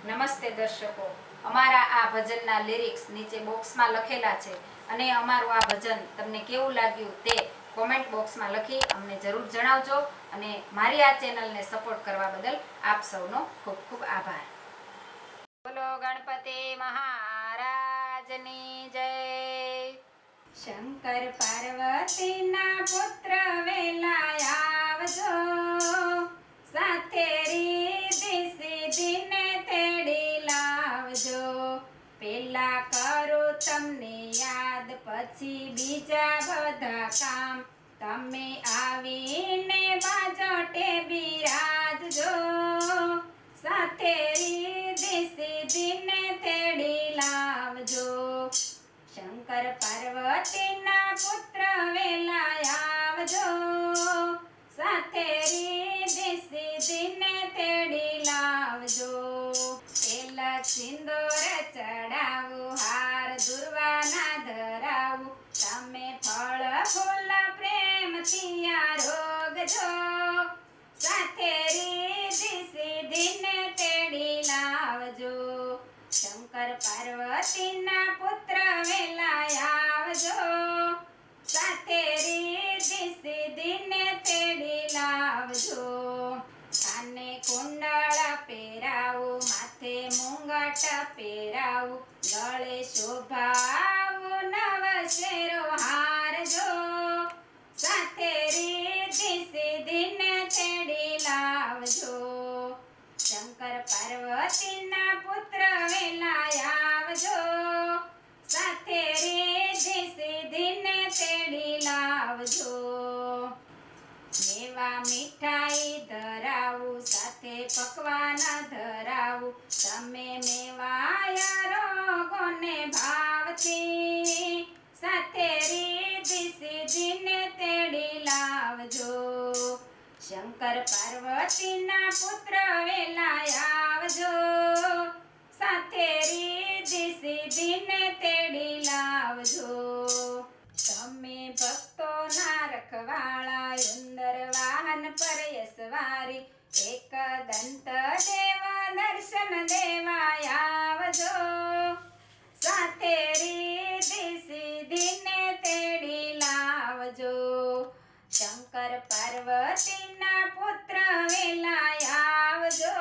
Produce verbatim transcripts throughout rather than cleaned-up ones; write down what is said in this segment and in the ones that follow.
નમસ્તે દર્શકો, અમારા આ ભજનના લિરિક્સ નીચે બોક્સમાં લખેલા છે અને અમારું આ ભજન તમને કેવું લાગ્યું તે કોમેન્ટ બોક્સમાં લખી અમને જરૂર જણાવજો અને મારી આ ચેનલને સપોર્ટ કરવા બદલ આપ સૌનો ખૂબ ખૂબ આભાર. બોલો ગણપતિ મહારાજની જય. શંકર પાર્વતીના પુત્ર વેલા આવજો, સાથે રીધિ સિદ્ધિને તેડી લાવજો. પેલા કરું તમને યાદ, પછી બીજા બધા કામ, તમે આવીને બાજોટે બિરાજજો. સાથે રીધિ સિદ્ધિને તેડી લાવજો. શંકર પાર્વતીના પુત્ર વેલા આવજો, સાથે રીધિ સિદ્ધિને તેડી લાવજો. પેલા સિંદૂર ચડાવું, હાર દુર્વાના ધરાવું, તમે ફળ ફૂલ પ્રેમથી આરોગજો. સાથે રીધિ સિદ્ધિને તેડી લાવજો. શંકર પાર્વતીના પુત્ર વેલા આવજો, સાથે રીધિ સિદ્ધિને તેડી લાવજો. કાને કુંડળ પહેરાવું, માથે મુંગટ પહેરાવું, ગળે શોભાવું નવ શેરો હારજો. સાથે રીધિ સિદ્ધિને તેડી લાવજો. શંકર પાર્વતીના પુત્ર વેલા આવજો, સાથે રીધિ સિદ્ધિને તેડી લાવજો. મેવા મીઠાઈ ધરાવું, સાથે પકવાન ધરાવું, તમે મેવાયા રોગોને ભાવથી, સાથે રીધિ સિદ્ધિને તેડી લાવજો. શંકર પાર્વતીના પુત્ર વેલા આવજો, સાથે રીધિ સિદ્ધિને તેડી લાવજો. તમે ભક્તોના રખવાળા, ઉંદર વાહન પર યશવારી, એક દંત દેવ દર્શન દેવા આવજો. સાથે રીધિ સિદ્ધિને તેડી લાવજો. શંકર પાર્વતીના પુત્ર વેલા આવજો,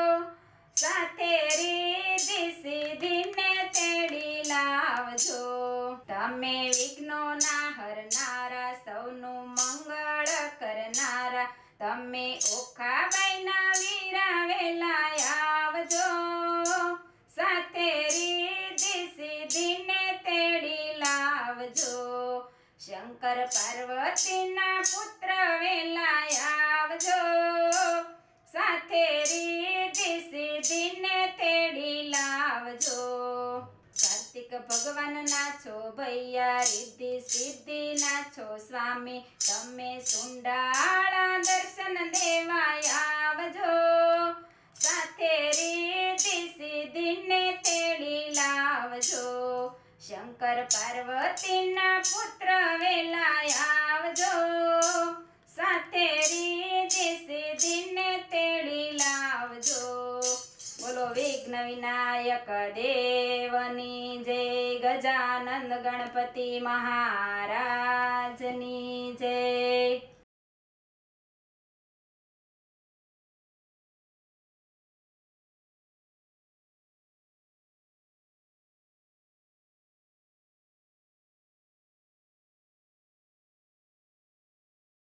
સાથે રીધિ સિદ્ધિને તેડી લાવજો. તમે વિઘ્નોના હરનારા, સૌનું મંગળ કરનારા, તમે ઓખાબાઈના વીરા વેલા આવજો. સાથે રીધિ સિદ્ધિને તેડી લાવજો. શંકર પાર્વતીના પુત્ર વેલા આવજો, સાથે રીધિ સિદ્ધિને તેડી લાવજો. કાર્તિક ભગવાનના છો ભૈયા, રીધિ સિદ્ધિના છો સ્વામી, તમે સુંડાળા દર્શન દેવા આવજો. સાથે રીધિ સિદ્ધિને તેડી લાવજો. શંકર પાર્વતીના પુત્ર વેલા આવજો, સાથે રીધિ સિદ્ધિને તેડી લાવજો. બોલો વિઘ્ન વિનાયક દેવની જય. ગજાનંદ ગણપતિ મહારાજની જય.